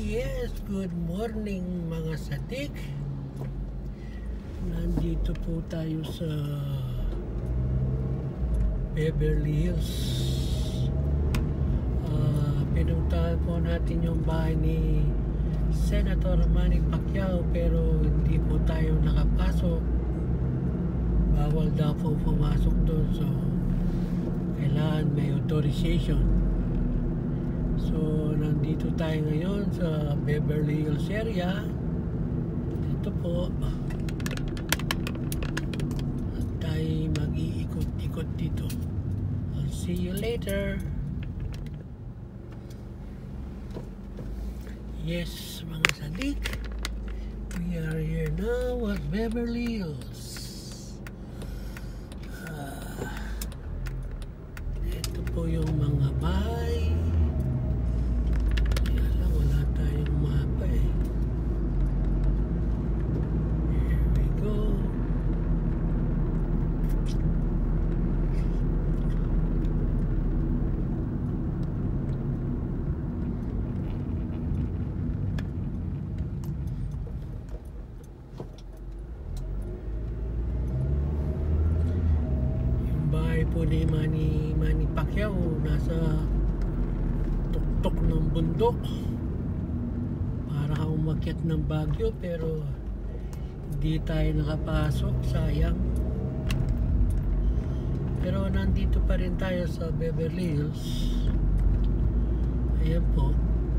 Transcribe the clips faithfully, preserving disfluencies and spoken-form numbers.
Yes, good morning mga sadik. Nandito po tayo sa Beverly Hills. uh, Pinuntahan po natin yung bahay ni Senator Manny Pacquiao, pero hindi po tayo nakapasok. Bawal daw po pumasok doon, so kailangan may authorization. So nandito tayo ngayon sa Beverly Hills area. Ito po, at tayo mag-iikot-ikot dito. I'll see you later. Yes, mga sadik, we are here now at Beverly Hills. uh, Ito po yung mga bahay. Kaya lang wala tayong mapa eh. Here we go. Po ni Manny, Manny Pacquiao nasa tuktok ng bundok, para umakyat ng Baguio, pero hindi tayo nakapasok, sayang. Pero nandito pa rin tayo sa Beverly Hills. Ayan po.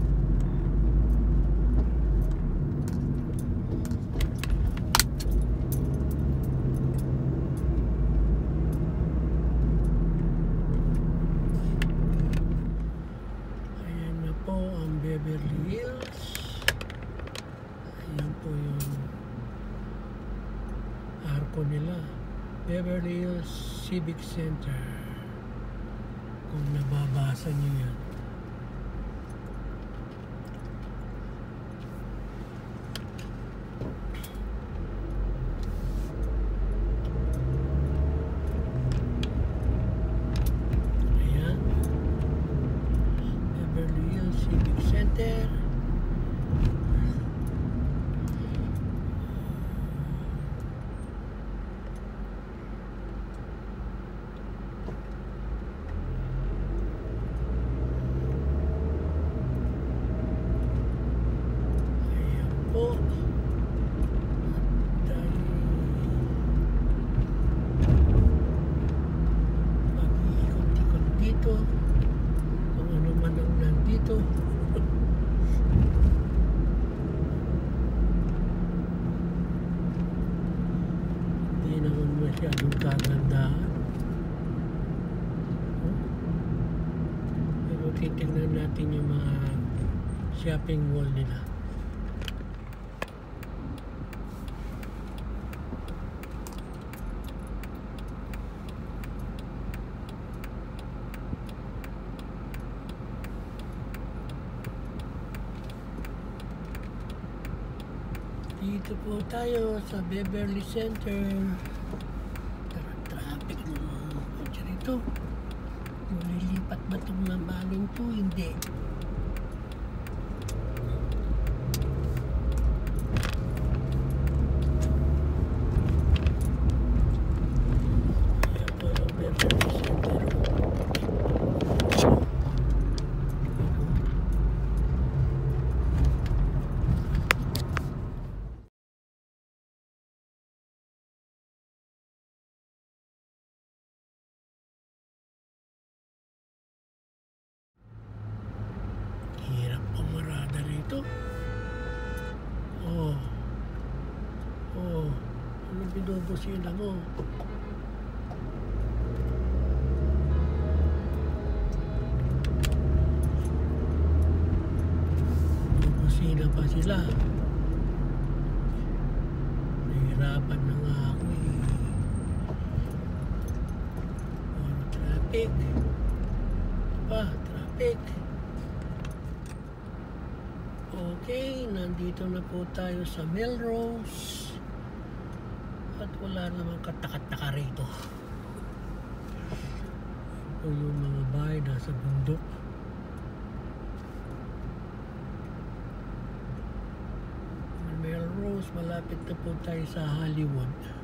Beverly Hills. Ayan po yung arko nila, Beverly Hills Civic Center, kung nababasa niyo yan. Center. Ayan po. Mag-iikot-ikot dito. Kung ano man ang nandito. Masyadong kagandahan, oh. Pero titignan natin yung mga shopping mall nila. Dito po tayo sa Beverly Center. Malilipat ba itong nabalong to? Hindi. Ito. Oh. Oh. Ano binubusina mo? Binubusina pa sila. Nahihirapan na nga ako eh. Oh, traffic. Pa, traffic. Okay, nandito na po tayo sa Melrose. At wala namang katakataka rito. Ito yung mga bahay nasa bundok. malapit na po tayo sa Hollywood.